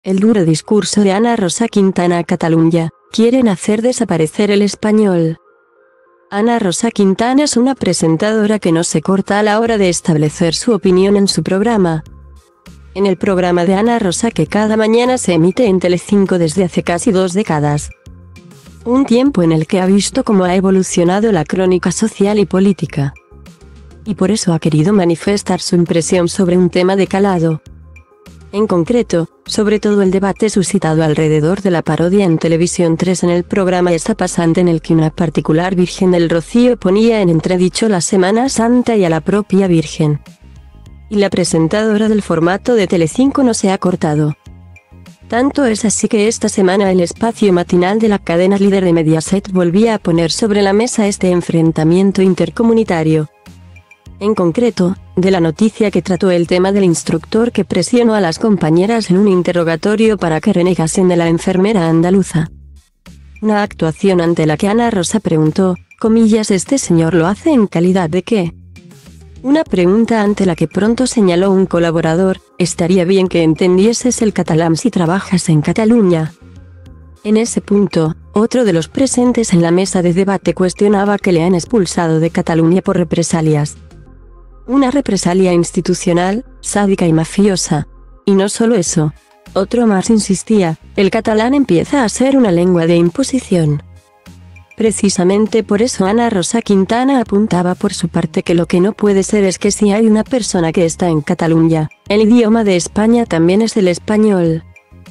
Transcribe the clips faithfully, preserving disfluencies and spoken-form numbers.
El duro discurso de Ana Rosa Quintana a Catalunya. Quieren hacer desaparecer el español. Ana Rosa Quintana es una presentadora que no se corta a la hora de establecer su opinión en su programa. En el programa de Ana Rosa, que cada mañana se emite en Telecinco desde hace casi dos décadas. Un tiempo en el que ha visto cómo ha evolucionado la crónica social y política. Y por eso ha querido manifestar su impresión sobre un tema de calado. En concreto, sobre todo el debate suscitado alrededor de la parodia en Televisión tres en el programa Esta Pasante, en el que una particular Virgen del Rocío ponía en entredicho la Semana Santa y a la propia Virgen. Y la presentadora del formato de Telecinco no se ha cortado. Tanto es así que esta semana el espacio matinal de la cadena líder de Mediaset volvía a poner sobre la mesa este enfrentamiento intercomunitario. En concreto, de la noticia que trató el tema del instructor que presionó a las compañeras en un interrogatorio para que renegasen de la enfermera andaluza. Una actuación ante la que Ana Rosa preguntó, comillas, ¿este señor lo hace en calidad de qué? Una pregunta ante la que pronto señaló un colaborador, estaría bien que entendieses el catalán si trabajas en Cataluña. En ese punto, otro de los presentes en la mesa de debate cuestionaba que le han expulsado de Cataluña por represalias. Una represalia institucional, sádica y mafiosa. Y no solo eso. Otro más insistía, el catalán empieza a ser una lengua de imposición. Precisamente por eso Ana Rosa Quintana apuntaba por su parte que lo que no puede ser es que si hay una persona que está en Cataluña, el idioma de España también es el español.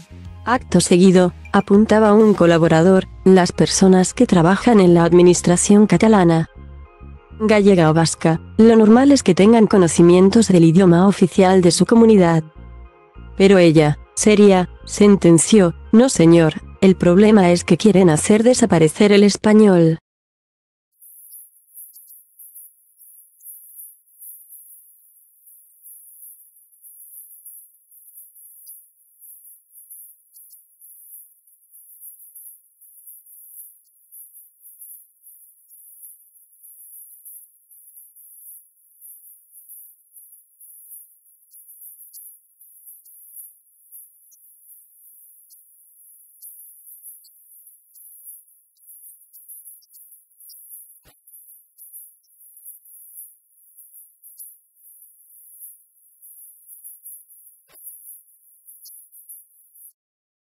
Acto seguido, apuntaba un colaborador, las personas que trabajan en la administración catalana, gallega o vasca, lo normal es que tengan conocimientos del idioma oficial de su comunidad. Pero ella, seria, sentenció, no señor, el problema es que quieren hacer desaparecer el español.